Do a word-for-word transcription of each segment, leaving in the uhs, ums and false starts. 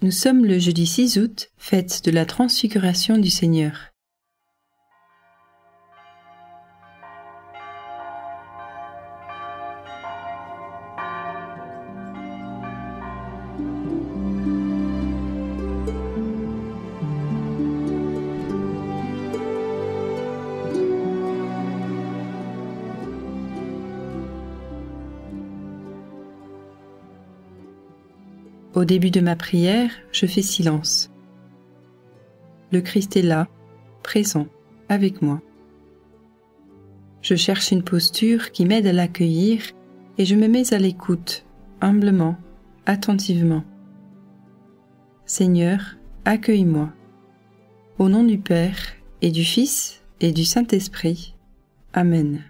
Nous sommes le jeudi six août, fête de la Transfiguration du Seigneur. Au début de ma prière, je fais silence. Le Christ est là, présent, avec moi. Je cherche une posture qui m'aide à l'accueillir et je me mets à l'écoute, humblement, attentivement. Seigneur, accueille-moi. Au nom du Père et du Fils et du Saint-Esprit. Amen.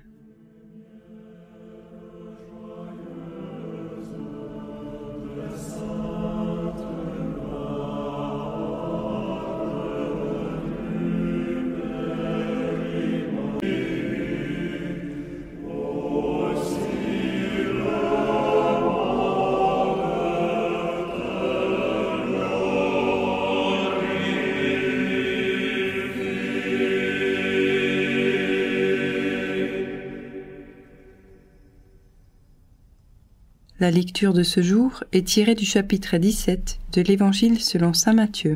La lecture de ce jour est tirée du chapitre dix-sept de l'Évangile selon saint Matthieu.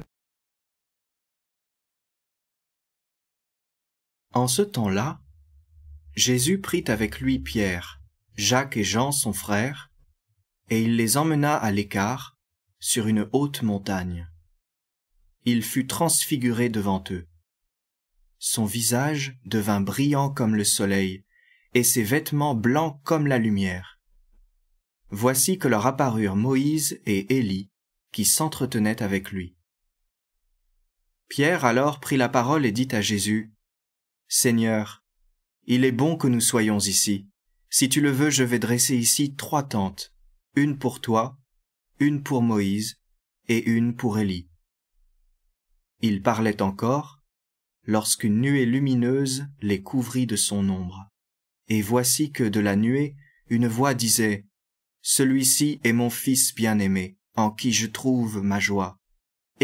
En ce temps-là, Jésus prit avec lui Pierre, Jacques et Jean son frère, et il les emmena à l'écart, sur une haute montagne. Il fut transfiguré devant eux. Son visage devint brillant comme le soleil, et ses vêtements blancs comme la lumière. Voici que leur apparurent Moïse et Élie, qui s'entretenaient avec lui. Pierre alors prit la parole et dit à Jésus, « Seigneur, il est bon que nous soyons ici. Si tu le veux, je vais dresser ici trois tentes, une pour toi, une pour Moïse et une pour Élie. » Il parlait encore, lorsqu'une nuée lumineuse les couvrit de son ombre. Et voici que de la nuée, une voix disait, « Celui-ci est mon Fils bien-aimé, en qui je trouve ma joie. Écoutez-le. »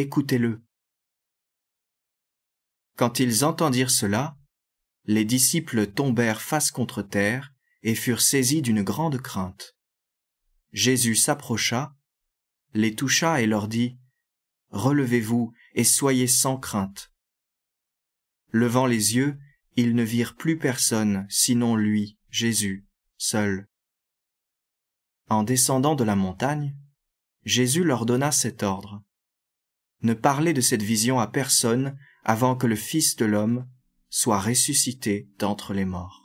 Quand ils entendirent cela, les disciples tombèrent face contre terre et furent saisis d'une grande crainte. Jésus s'approcha, les toucha et leur dit, « Relevez-vous et soyez sans crainte. » Levant les yeux, ils ne virent plus personne, sinon lui, Jésus, seul. En descendant de la montagne, Jésus leur donna cet ordre. Ne parlez de cette vision à personne avant que le Fils de l'homme soit ressuscité d'entre les morts.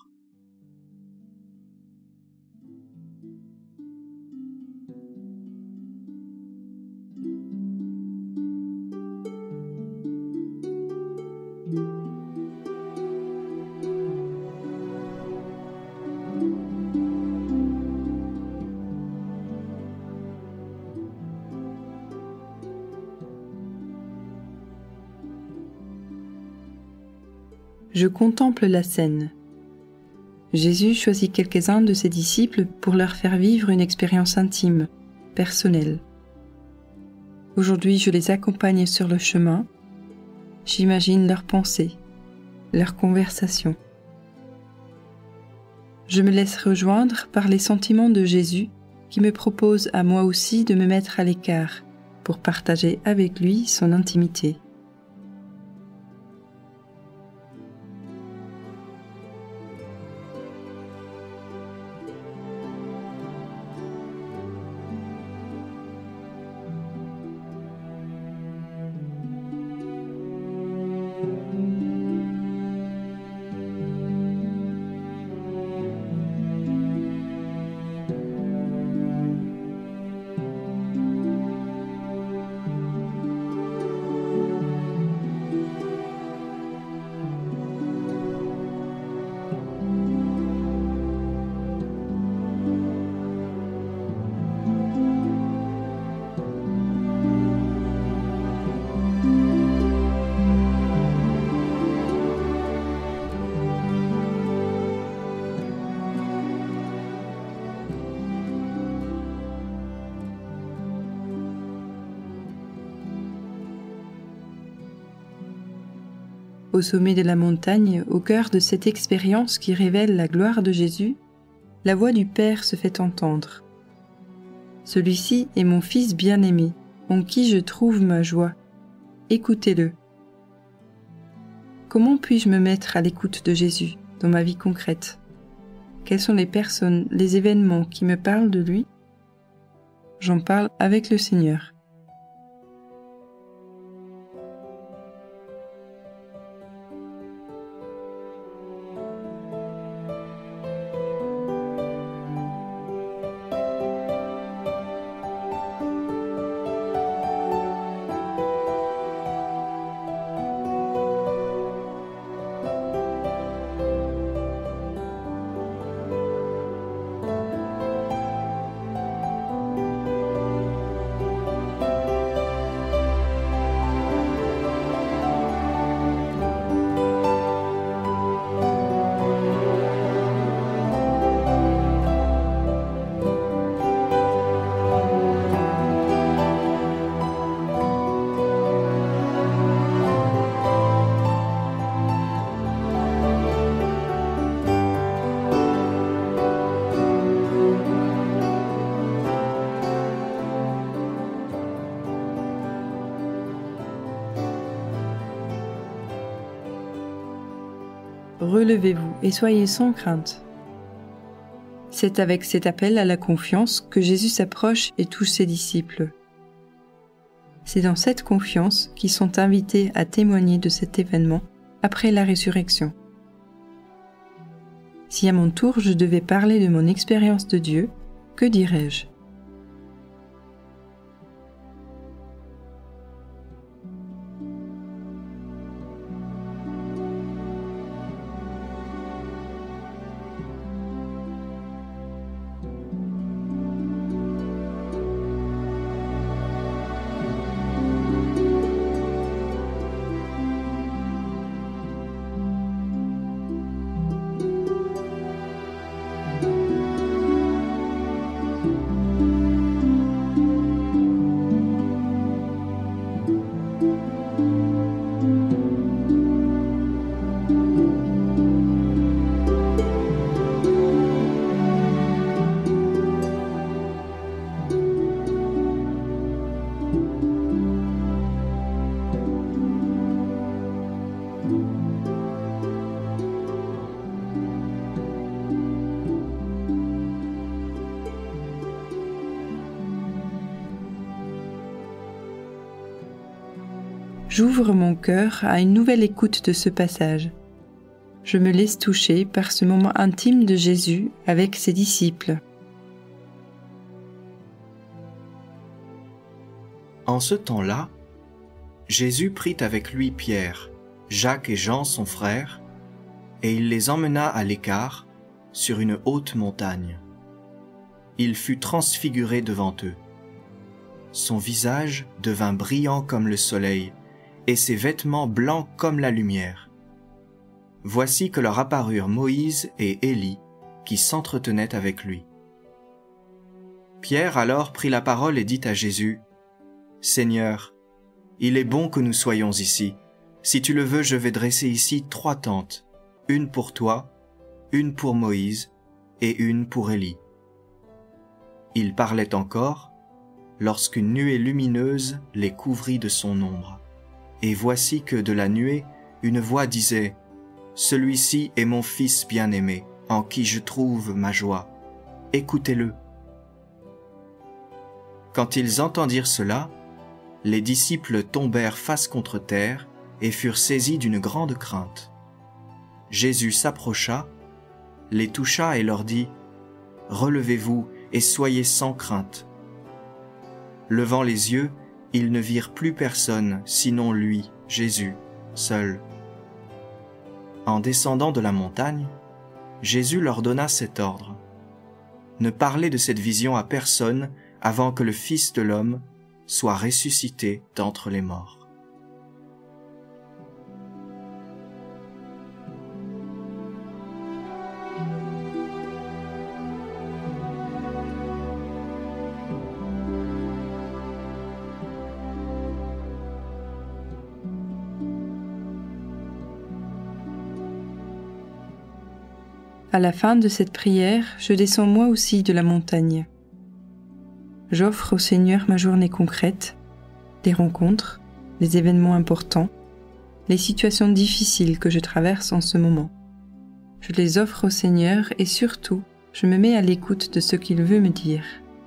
Je contemple la scène. Jésus choisit quelques-uns de ses disciples pour leur faire vivre une expérience intime, personnelle. Aujourd'hui, je les accompagne sur le chemin. J'imagine leurs pensées, leurs conversations. Je me laisse rejoindre par les sentiments de Jésus qui me propose à moi aussi de me mettre à l'écart pour partager avec lui son intimité. Au sommet de la montagne, au cœur de cette expérience qui révèle la gloire de Jésus, la voix du Père se fait entendre. Celui-ci est mon Fils bien-aimé, en qui je trouve ma joie. Écoutez-le. Comment puis-je me mettre à l'écoute de Jésus dans ma vie concrète? Quelles sont les personnes, les événements qui me parlent de lui? J'en parle avec le Seigneur. Relevez-vous et soyez sans crainte. C'est avec cet appel à la confiance que Jésus s'approche et touche ses disciples. C'est dans cette confiance qu'ils sont invités à témoigner de cet événement après la résurrection. Si à mon tour je devais parler de mon expérience de Dieu, que dirais-je ? J'ouvre mon cœur à une nouvelle écoute de ce passage. Je me laisse toucher par ce moment intime de Jésus avec ses disciples. En ce temps-là, Jésus prit avec lui Pierre, Jacques et Jean son frère, et il les emmena à l'écart, sur une haute montagne. Il fut transfiguré devant eux. Son visage devint brillant comme le soleil, et ses vêtements blancs comme la lumière. Voici que leur apparurent Moïse et Élie, qui s'entretenaient avec lui. Pierre alors prit la parole et dit à Jésus, « Seigneur, il est bon que nous soyons ici. Si tu le veux, je vais dresser ici trois tentes, une pour toi, une pour Moïse et une pour Élie. » Il parlait encore, lorsqu'une nuée lumineuse les couvrit de son ombre. Et voici que de la nuée, une voix disait, « Celui-ci est mon Fils bien-aimé, en qui je trouve ma joie. Écoutez-le. » Quand ils entendirent cela, les disciples tombèrent face contre terre et furent saisis d'une grande crainte. Jésus s'approcha, les toucha et leur dit, « Relevez-vous et soyez sans crainte. » Levant les yeux, ils ne virent plus personne, sinon lui, Jésus, seul. En descendant de la montagne, Jésus leur donna cet ordre. Ne parlez de cette vision à personne avant que le Fils de l'homme soit ressuscité d'entre les morts. À la fin de cette prière, je descends moi aussi de la montagne. J'offre au Seigneur ma journée concrète, les rencontres, les événements importants, les situations difficiles que je traverse en ce moment. Je les offre au Seigneur et surtout, je me mets à l'écoute de ce qu'il veut me dire.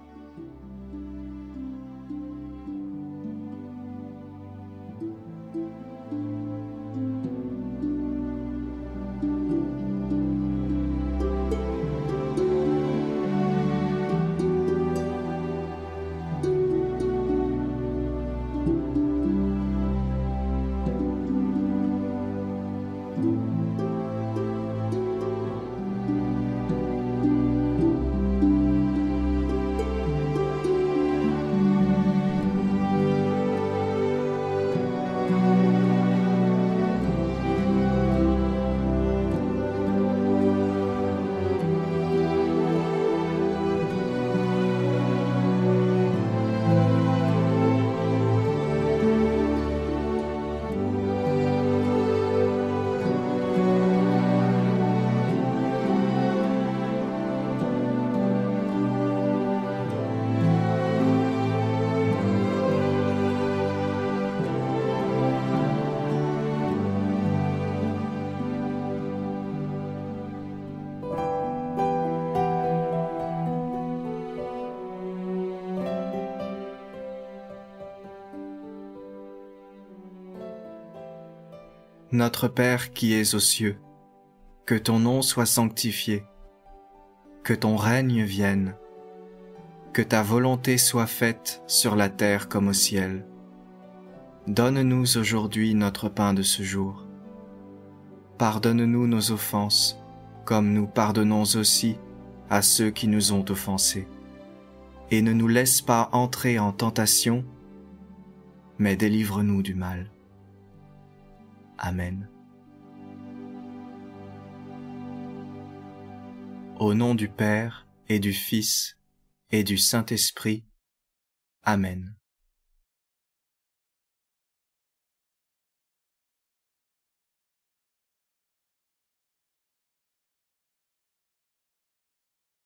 Notre Père qui es aux cieux, que ton nom soit sanctifié, que ton règne vienne, que ta volonté soit faite sur la terre comme au ciel. Donne-nous aujourd'hui notre pain de ce jour. Pardonne-nous nos offenses, comme nous pardonnons aussi à ceux qui nous ont offensés. Et ne nous laisse pas entrer en tentation, mais délivre-nous du mal. Amen. Au nom du Père et du Fils et du Saint-Esprit. Amen.